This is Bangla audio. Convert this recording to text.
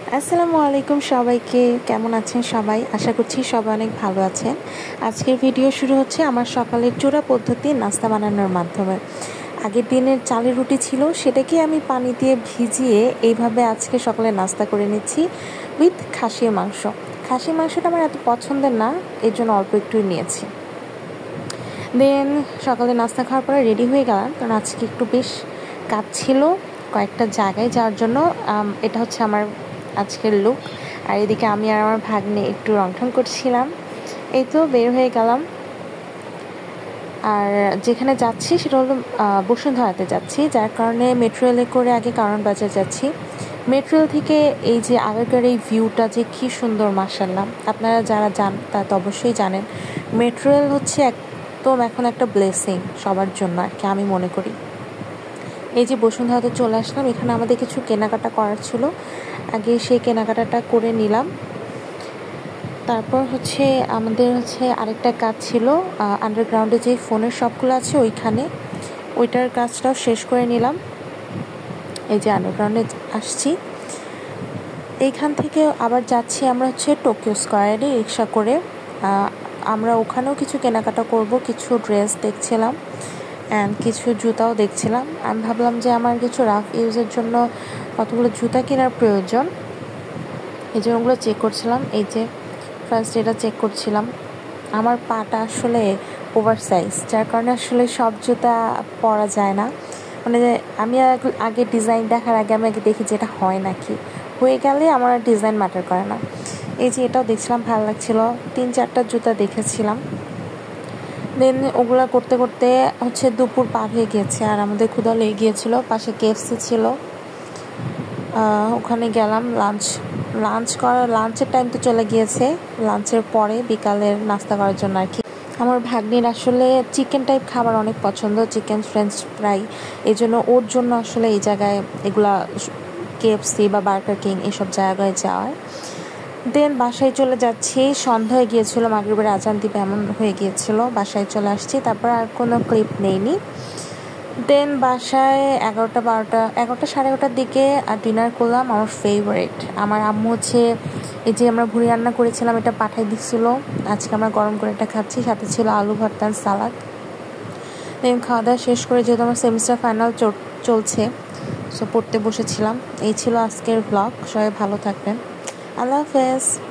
আসসালামু আলাইকুম সবাইকে। কেমন আছেন সবাই? আশা করছি সবাই অনেক ভালো আছেন। আজকের ভিডিও শুরু হচ্ছে আমার সকালের চূড়া পদ্ধতি নাস্তা বানানোর মাধ্যমে। আগের দিনের চালের রুটি ছিল, সেটাকে আমি পানি দিয়ে ভিজিয়ে এইভাবে আজকে সকালে নাস্তা করে নিচ্ছি উইথ খাসির মাংস। খাসির মাংসটা আমার এত পছন্দের না, এর জন্য অল্প একটুই নিয়েছি। দেন সকালে নাস্তা খাওয়ার পরে রেডি হয়ে গেলাম, কারণ আজকে একটু বেশ কাজ ছিল কয়েকটা জায়গায় যাওয়ার জন্য। এটা হচ্ছে আমার আজকের লুক। আর এদিকে আমি আর আমার ভাগ্নে একটু রংঠং করছিলাম। এই তো বের হয়ে গেলাম। আর যেখানে যাচ্ছি সেটা হলো বসুন্ধরাতে যাচ্ছি, যার কারণে মেট্রো রেলে করে আগে কারণ বাজার যাচ্ছি। মেট্রো রেল থেকে এই যে আগেকার এই ভিউটা যে কী সুন্দর, মাশাআল্লাহ। আপনারা যারা যান তা তো অবশ্যই জানেন মেট্রো রেল হচ্ছে একদম এখন একটা ব্লেসিং সবার জন্য আর কি, আমি মনে করি। এই যে বসুন্ধরাতে চলে আসলাম, এখানে আমাদের কিছু কেনাকাটা করার ছিল, আগে সেই কেনাকাটাটা করে নিলাম। তারপর হচ্ছে আমাদের আরেকটা কাজ ছিল, আন্ডারগ্রাউন্ডে যে ফোনের শপগুলো আছে ওইটার কাজটাও শেষ করে নিলাম। এই যে আন্ডারগ্রাউন্ডে আসছি, এইখান থেকে আবার যাচ্ছি আমরা টোকিও স্কয়ারে রিক্সা করে। আমরা ওখানেও কিছু কেনাকাটা করব, কিছু ড্রেস দেখছিলাম অ্যান্ড কিছু জুতাও দেখছিলাম। আমি ভাবলাম যে আমার কিছু রাফ ইউজের জন্য কতগুলো জুতা কেনার প্রয়োজন, এই জন্য ওগুলো চেক করছিলাম। এই যে ফার্স্ট এটা চেক করছিলাম। আমার পাটা আসলে ওভার সাইজ, যার কারণে আসলে সব জুতা পরা যায় না। মানে আমি আগে ডিজাইন দেখার আগে আমি আগে দেখি যে এটা হয় নাকি, হয়ে গেলে আমার ডিজাইন ম্যাটার করে না। এই যে এটাও দেখছিলাম, ভালো লাগছিল। 3-4টা জুতা দেখেছিলাম। দেন ওগুলা করতে করতে দুপুর পার হয়ে গিয়েছে, আর আমাদের ক্ষুধা লেগে গিয়েছিল। পাশে কেএফসি ছিল, ওখানে গেলাম। লাঞ্চের টাইম তো চলে গিয়েছে। লাঞ্চের পরে বিকালের নাস্তা করার জন্য আর কি। আমার ভাগ্নির আসলে চিকেন টাইপ খাবার অনেক পছন্দ, চিকেন ফ্রেঞ্চ ফ্রাই। এই জন্য ওর জন্য আসলে এই জায়গায় এগুলা কেএফসি বা বার্গার কিং এসব জায়গায় যাওয়ার। দেন বাসায় চলে যাচ্ছি, সন্ধ্যা হয়ে গিয়েছিল, মাগরিবের আজান দিবে এমন হয়ে গিয়েছিল। বাসায় চলে আসছি, তারপর আর কোনো ক্লিপ নেইনি। দেন বাসায় 11টা 11টার দিকে ডিনার করলাম। আমার ফেভারিট, আমার আম্মু এই যে আমরা ভুড়ি রান্না করেছিলাম, এটা পাঠাই দিচ্ছিল। আজকে আমরা গরম করে এটা খাচ্ছি, সাথে ছিল আলু ভর্তা সালাদ। দেন খাওয়া দাওয়া শেষ করে, যেহেতু আমার সেমিস্টার ফাইনাল চলছে, সো পড়তে বসেছিলাম। এই ছিল আজকের ব্লগ। সবাই ভালো থাকবেন। আল্লাহ হাফেজ।